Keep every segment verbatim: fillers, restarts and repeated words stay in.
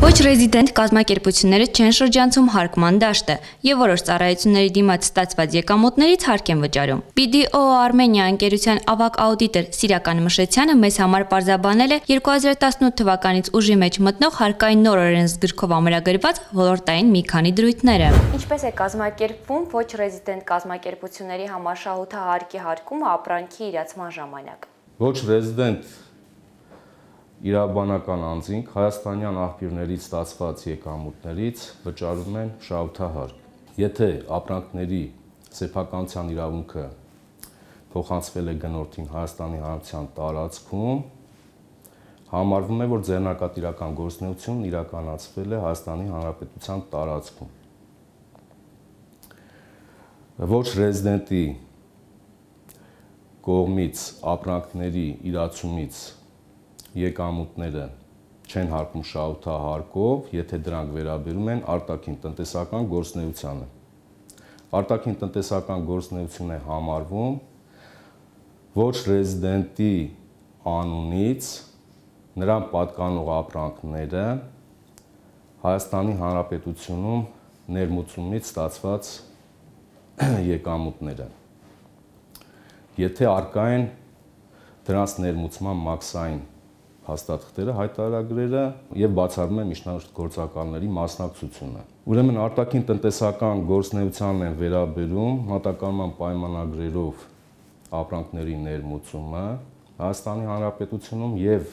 Ոչ ռեզիդենտ կազմակերպությունները չեն շրջանցում հարկման դաշտը եւ որոշ ծառայությունների դիմաց ստացված եկամուտներից հարկ են վճարում։ Բի Դի Օ Armenia ընկերության ավագ աուդիտոր Սիրական Մշեցյանը մեզ համար պարզաբանել է երկու հազար տասնութ թվականից ուժի մեջ մտնող հարկային նոր օրենսգրքով ամրագրված ոլորտային մի քանի դրույթները։ Ինչպես է կազմակերպվում ոչ ռեզիդենտ կազմակերպությունների համար շահութահարկի հարկումը ապրանքի իրացման ժամանակ։ Ոչ ռեզիդենտ իրավաբանական անձինք հայաստանյան աղբյուրներից ստացված եկամուտներից վճարում են շահութահարկ։ Եթե ապրանքների սեփականության իրավունքը փոխանցվել է գնորդին Հայաստանի Հանրապետության տարածքում, համարվում է, որ ձեռնարկատիրական գործունեությունն իրականացվել է Հայաստանի Հանրապետության տարածքում։ Ոչ ռեզիդենտի կողմից ապրանքների իրացումից եկամուտները չեն հարկում շահութահարկով, եթե դրանք վերաբերում են արտաքին տնտեսական գործունեությանը։ Արտաքին տնտեսական գործունեություն է համարվում ոչ ռեզիդենտի անունից նրան պատկանող ապրանքները Հայաստանի Հանրապետությունում ներմուծումից ստացված եկամուտները։ Եթե առկա են դրանց ներմուծման մաքսային հաստատքները, հայտարարագրերը եւ բացառվում է միջնորդ գործակալների մասնակցությունը։ Ուրեմն արտաքին տնտեսական գործունեությանն են վերաբերում մատակարարման պայմանագրերով ապրանքների ներմուծումը Հայաստանի Հանրապետությունում եւ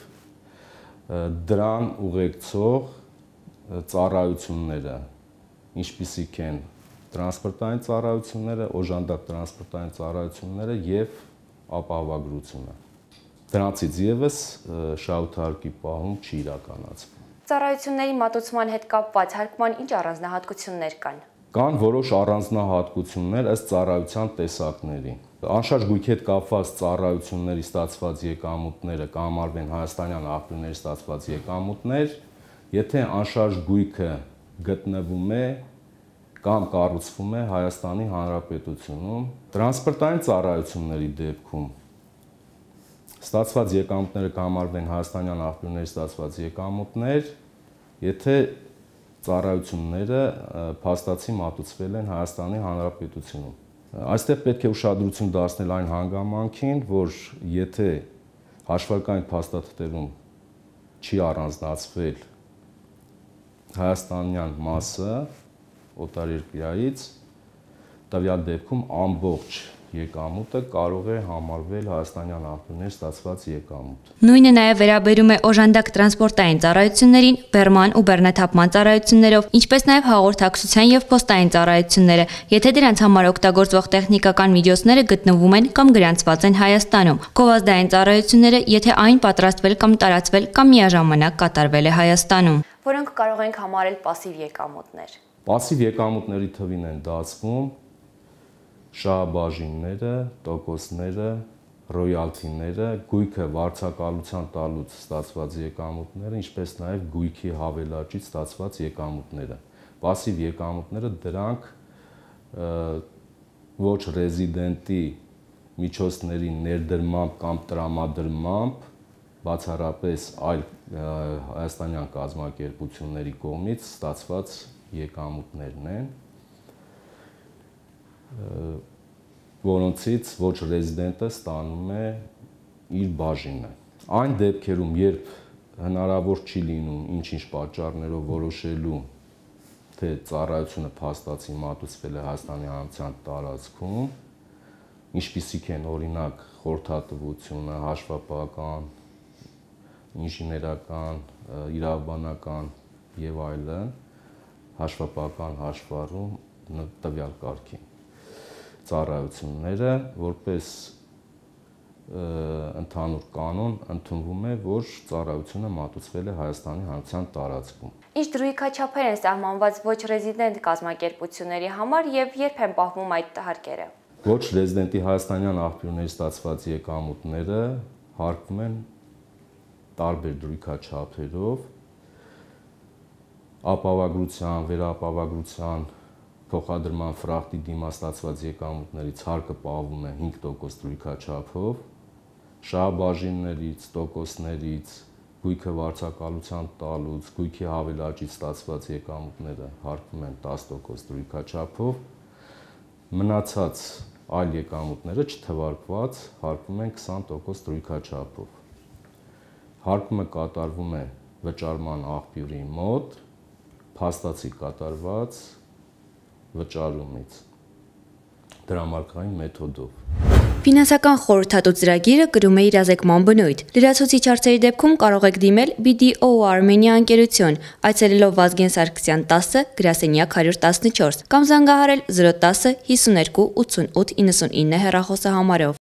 դրան ուղեկցող ծառայությունները, ինչպիսիք են տրանսպորտային ծառայությունները, օժանդակ տրանսպորտային ծառայությունները եւ ապահովագրությունը։ Դրանցից եւս շահութահարկի պահում չի իրականացվում։ Ծառայությունների մատուցման հետ կապված հարկման ինչ առանձնահատկություններ կան։ Կան որոշ առանձնահատկություններ ըստ ծառայության տեսակների։ Անշարժ գույքի հետ կապված ծառայությունների ստացված եկամուտները կհամարվեն հայաստանյան աղբյուրների ստացված եկամուտներ, եթե անշարժ գույքը գտնվում է կամ կառուցվում է Հայաստանի Հանրապետությունում։ Տրանսպորտային ծառայությունների դեպքում ստացված եկամուտները կհամարվեն հայաստանյան աղբյուրների ստացված եկամուտներ, եթե ծառայությունները փաստացի մատուցվել են Հայաստանի Հանրապետությունում։ Այստեղ պետք է ուշադրություն դարձնել այն հանգամանքին, որ եթե հաշվարկային փաստաթղթերում չի առանձնացվել հայաստանյան մասը օտարերկրյայից, տվյալ դեպքում ամբողջ եկամուտը կարող է համարվել հայաստանյան աղբյուրների ստացված եկամուտ։ Նույնը նաև վերաբերում է օժանդակ տրանսպորտային ծառայություններին, բեռման ու բեռնաթափման ծառայություններով, ինչպես նաև հաղորդակցության եւ փոստային ծառայությունները, եթե դրանց համար օգտագործվող տեխնիկական միջոցները գտնվում են կամ գրանցված են Հայաստանում։ Գովազդային ծառայությունները, եթե այն պատրաստվել կամ տարածվել կամ միաժամանակ կատարվել է Հայաստանում, որոնք կարող ենք համարել պասիվ եկամուտներ։ Պասիվ եկամուտների թվին են դասվում շահաբաժինները, տոկոսները, ռոյալթիները, գույքը վարձակալության տալուց ստացված եկամուտները, ինչպես նաև գույքի հավելաճից ստացված եկամուտները։ Պասիվ եկամուտները դրանք ոչ ռեզիդենտի միջոցների ներդրմամբ կամ տրամադրմամբ, բացառապես այլ հայաստանյան կազմակերպությունների կողմից ստացված եկամուտներն են, որոնցից ոչ ռեզիդենտը ստանում է իր բաժինը։ Այն դեպքերում, երբ հնարավոր չի լինում ինչ-ինչ պատճառներով որոշելու, թե ծառայությունը փաստացի մատուցվել է Հայաստանի Հանրապետության տարածքում, ինչպիսիք են օրինակ խորհրդատվությունը, հաշվապահական, ինժեներական, իրավաբանական եւ այլն, հաշվապահական հաշվառում տվյալ կարգի ծառայությունները, որպես ընդհանուր կանոն ընդունվում է, որ ծառայությունը մատուցվել է Հայաստանի Հանրապետության տարածքում։ Ինչ դրույքաչափեր են սահմանված ոչ ռեզիդենտ կազմակերպությունների համար եւ երբ են պահվում այդ հարկերը։ Ոչ ռեզիդենտի հայաստանյան աղբյուրների ստացված եկամուտները հարկվում են տարբեր դրույքաչափերով, ապահովագրության, վերապահովագրության, փոխադրման ֆրախտի դիմաց ստացված եկամուտներից հարկը պահվում է հինգ տոկոս դրույքաչափով, շահաբաժիններից, տոկոսներից, գույքը վարձակալության տալուց, գույքի հավելաճից ստացված եկամուտները հարկվում են տասը տոկոս դրույքաչափով, մնացած այլ եկամուտները չթվարկված հարկվում են քսան տոկոս դրույքաչափով։ Հարկումը կատարվում է վճարման աղբյուրի մոտ, փաստացի կատարված վճարումից դրամարկղային մեթոդով։ Ֆինանսական խորհրդատու ծրագիրը կրում է իրազեկման բնույթ։ Լրացուցիչ հարցերի դեպքում կարող եք դիմել B D O Armenia ընկերություն, այցելելով Վազգեն Սարգսյան տասը, գրասենյակ հարյուր տասնչորս կամ զանգահարել զրո տասը հիսուներկու ութսունութ իննսունինը հեռախոսահամարով։